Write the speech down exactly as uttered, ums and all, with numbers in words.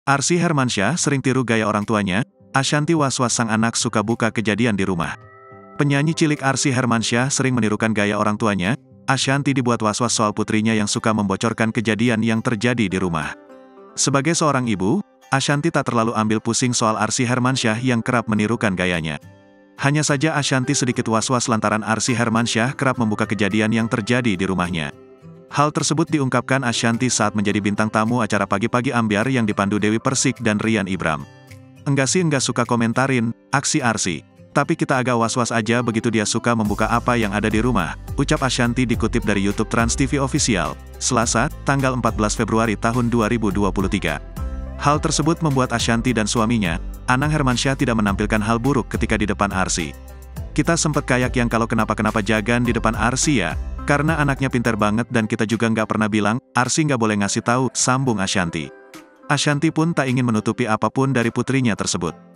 Arsy Hermansyah sering tiru gaya orang tuanya. Ashanty was-was sang anak suka buka kejadian di rumah. Penyanyi cilik Arsy Hermansyah sering menirukan gaya orang tuanya. Ashanty dibuat was-was soal putrinya yang suka membocorkan kejadian yang terjadi di rumah. Sebagai seorang ibu, Ashanty tak terlalu ambil pusing soal Arsy Hermansyah yang kerap menirukan gayanya. Hanya saja Ashanty sedikit was-was lantaran Arsy Hermansyah kerap membuka kejadian yang terjadi di rumahnya. Hal tersebut diungkapkan Ashanty saat menjadi bintang tamu acara Pagi-Pagi Ambyar yang dipandu Dewi Persik dan Rian Ibram. "Enggak sih enggak suka komentarin aksi Arsy. Tapi kita agak was-was aja begitu dia suka membuka apa yang ada di rumah," ucap Ashanty dikutip dari YouTube Trans T V Official, Selasa, tanggal empat belas Februari tahun dua ribu dua puluh tiga. Hal tersebut membuat Ashanty dan suaminya, Anang Hermansyah tidak menampilkan hal buruk ketika di depan Arsy. "Kita sempet kayak yang kalau kenapa-kenapa jagan di depan Arsy ya, karena anaknya pintar banget dan kita juga nggak pernah bilang, Arsy nggak boleh ngasih tahu," sambung Ashanty. Ashanty pun tak ingin menutupi apapun dari putrinya tersebut.